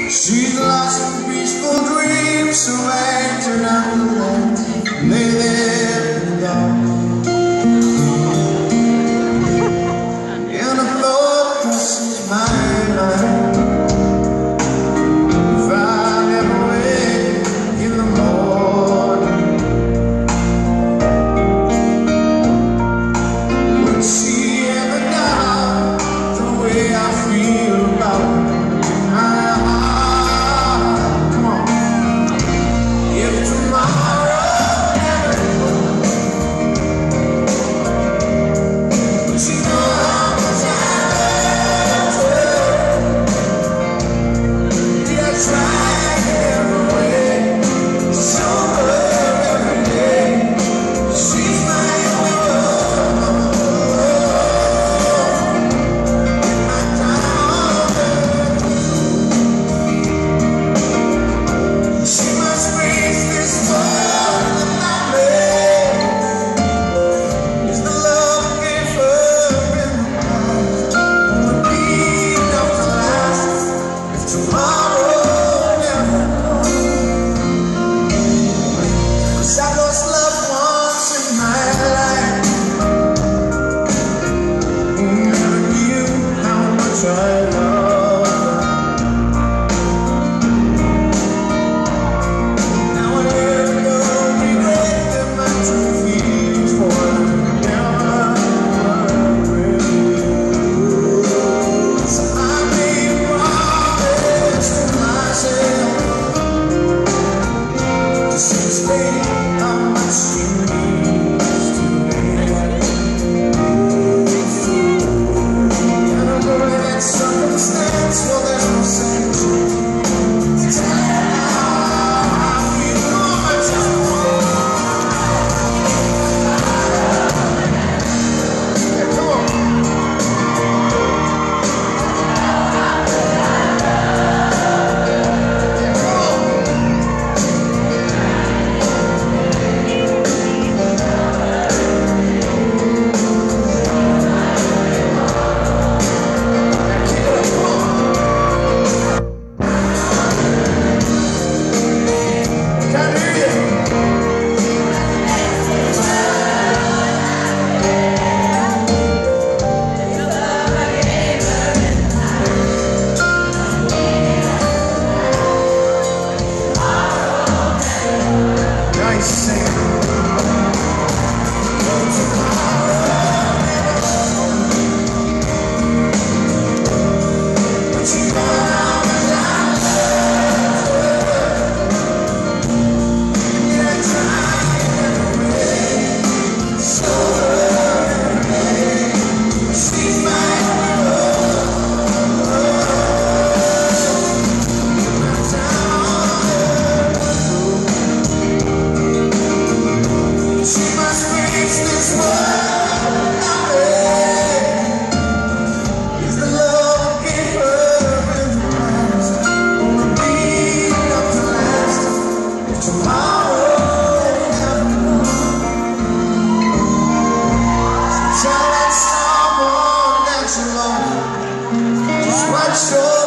She's lost in peaceful dreams, so I turn out the light, lay there in the dark. And a thought crosses my mind: if I never wake in the morning, would she ever doubt the way I feel about her? Just watch your